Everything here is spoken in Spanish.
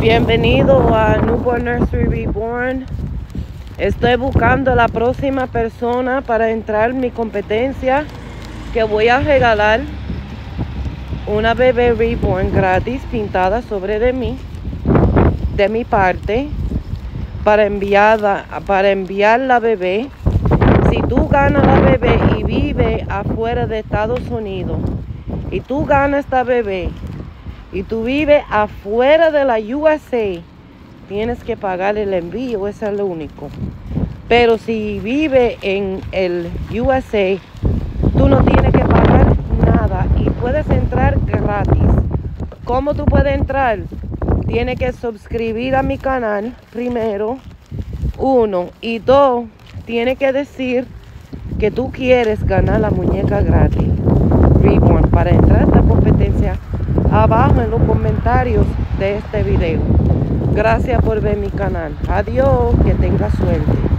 Bienvenido a Newborn Nursery Reborn. Estoy buscando la próxima persona para entrar en mi competencia, que voy a regalar una bebé reborn gratis pintada sobre de mi parte, para enviar la bebé. Si tú ganas la bebé y vive afuera de Estados Unidos, y tú ganas esta bebé y tú vives afuera de la USA, tienes que pagar el envío, eso es lo único. Pero si vive en el USA, tú no tienes que pagar nada y puedes entrar gratis. ¿Cómo tú puedes entrar? Tienes que suscribir a mi canal primero, 1, y 2, tienes que decir que tú quieres ganar la muñeca gratis Reborn. Para entrar a esta competencia, abajo en los comentarios de este video. Gracias por ver mi canal. Adiós, que tenga suerte.